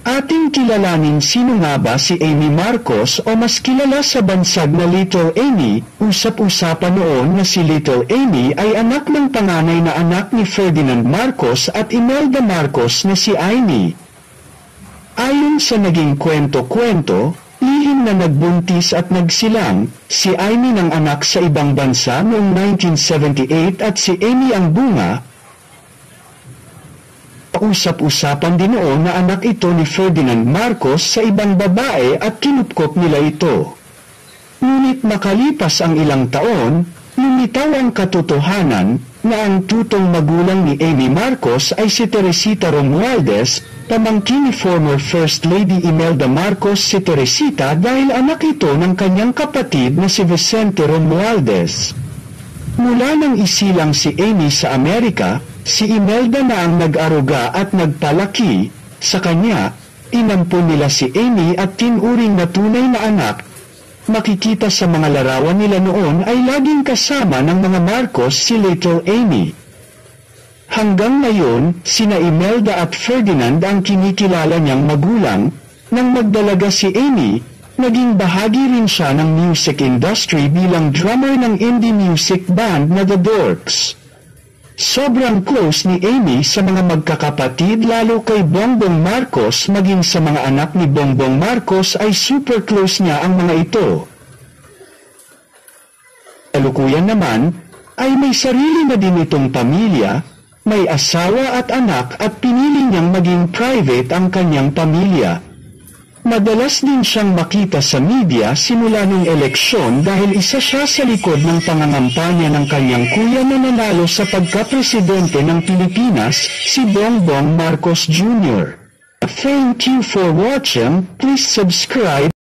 Ating kilalanin sino nga ba si Amy Marcos o mas kilala sa bansag na Little Amy. Usap-usapan noon na si Little Amy ay anak ng panganay na anak ni Ferdinand Marcos at Imelda Marcos na si Amy. Ayon sa naging kwento-kwento, lihim na nagbuntis at nagsilang, si Amy ng anak sa ibang bansa noong 1978 at si Amy ang bunga. Usap-usapan din noon na anak ito ni Ferdinand Marcos sa ibang babae at kinupkop nila ito. Ngunit makalipas ang ilang taon, lumitaw ang katotohanan na ang tutong magulang ni Amy Marcos ay si Teresita Romualdez, pamangkin ni former First Lady Imelda Marcos. Si Teresita dahil anak ito ng kanyang kapatid na si Vicente Romualdez. Mula nang isilang si Amy sa Amerika, si Imelda na ang nag-aruga at nagpalaki sa kanya. Inampun nila si Amy at tinuring na tunay na anak. Makikita sa mga larawan nila noon ay laging kasama ng mga Marcos si Little Amy. Hanggang ngayon, sina Imelda at Ferdinand ang kinikilala niyang magulang. Nang magdalaga si Amy, naging bahagi rin siya ng music industry bilang drummer ng indie music band na The Dorks. Sobrang close ni Amy sa mga magkakapatid lalo kay Bongbong Marcos, maging sa mga anak ni Bongbong Marcos ay super close niya ang mga ito. Kalukuyan naman, ay may sarili na din itong pamilya, may asawa at anak at pinili niyang maging private ang kanyang pamilya. Madalas din siyang makita sa media simula ng eleksyon dahil isa siya sa likod ng pangangampanya ng kanyang kuya na nanalo sa pagkapresidente ng Pilipinas, si Bongbong Marcos Jr. Thank you for watching. Please subscribe.